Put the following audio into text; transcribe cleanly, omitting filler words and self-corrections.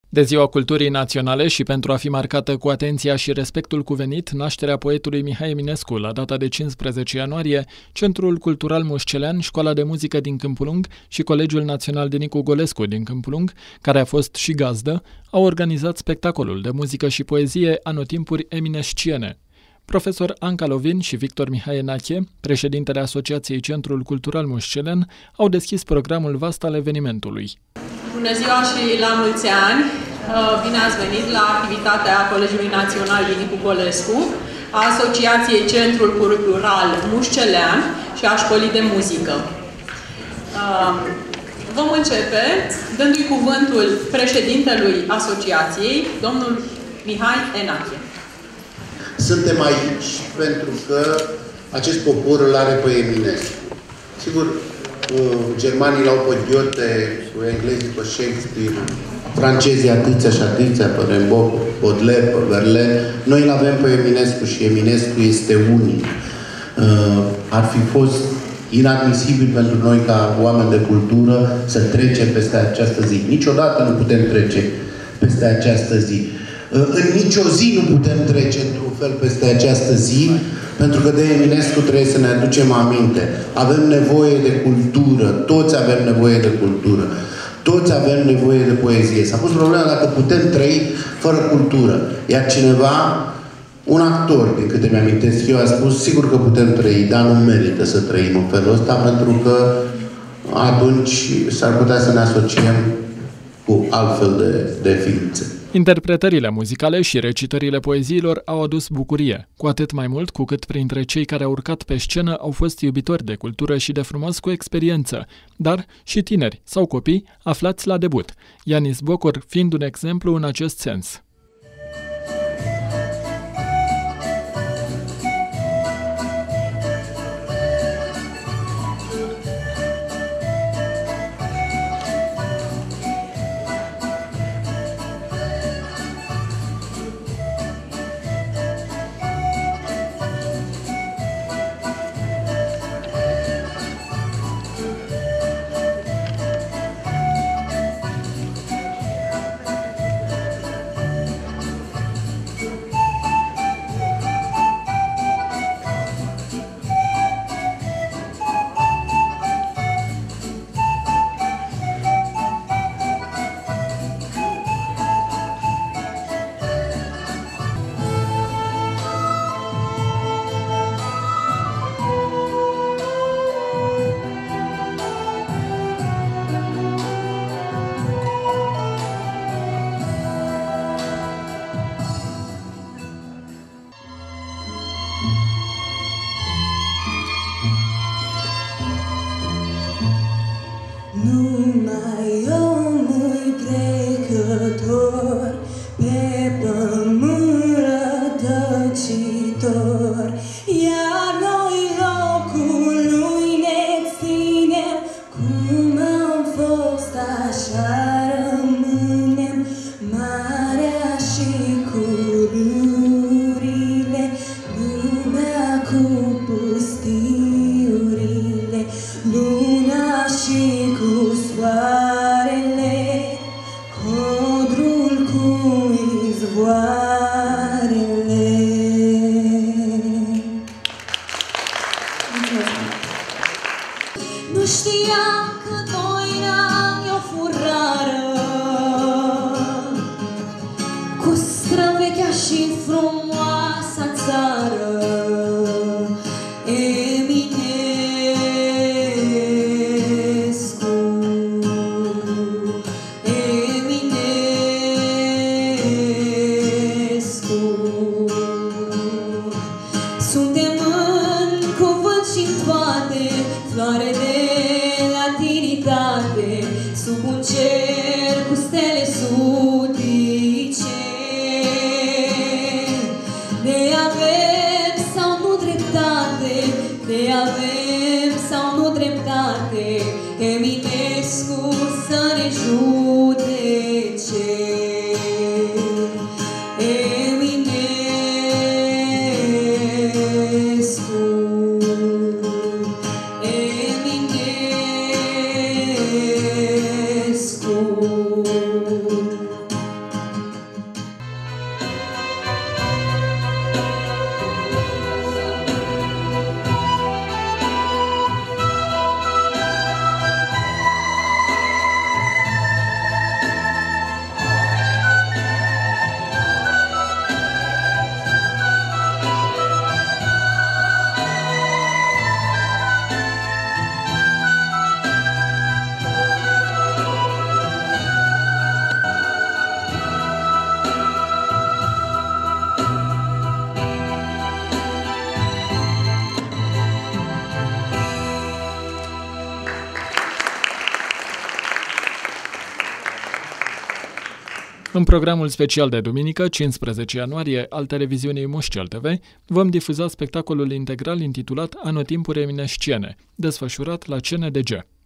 De Ziua Culturii Naționale și pentru a fi marcată cu atenția și respectul cuvenit nașterea poetului Mihai Eminescu la data de 15 ianuarie, Centrul Cultural Mușcelean, Școala de Muzică din Câmpul Lung și Colegiul Național Dinicu Golescu din Câmpul Lung, care a fost și gazdă, au organizat spectacolul de muzică și poezie Anotimpuri eminesciene. Profesor Anca Lovin și Victor Mihai Enache, președintele Asociației Centrul Cultural Mușcelean, au deschis programul vast al evenimentului. Bună ziua și la mulți ani! Bine ați venit la activitatea Colegiului Național Dinicu Golescu, a Asociației Centrul Cultural Mușcelean și a Școlii de Muzică. Vom începe dându-i cuvântul președintelui Asociației, domnul Mihai Enache. Suntem aici pentru că acest popor îl are pe Eminescu. Sigur, germanii l-au pe Goethe, cu englezii pe Shakespeare, francezii atâția și atâția, pe Rimbaud, pe Baudelaire, pe Verlaine. Noi îl avem pe Eminescu și Eminescu este unic. Ar fi fost inadmisibil pentru noi ca oameni de cultură să trecem peste această zi. Niciodată nu putem trece peste această zi. În nicio zi nu putem trece într-un fel peste această zi, pentru că de Eminescu trebuie să ne aducem aminte. Avem nevoie de cultură, toți avem nevoie de cultură, toți avem nevoie de poezie. S-a pus problema dacă putem trăi fără cultură. Iar cineva, un actor, din câte mi-amintesc eu, a spus, sigur că putem trăi, dar nu merită să trăim în felul ăsta, pentru că atunci s-ar putea să ne asociem cu altfel de ființe. Interpretările muzicale și recitările poeziilor au adus bucurie, cu atât mai mult cu cât printre cei care au urcat pe scenă au fost iubitori de cultură și de frumos cu experiență, dar și tineri sau copii aflați la debut, Ianis Bocor fiind un exemplu în acest sens. În programul special de duminică, 15 ianuarie, al televiziunii Mușcel TV, vom difuza spectacolul integral intitulat Anotimpuri eminesciene, desfășurat la CNDG.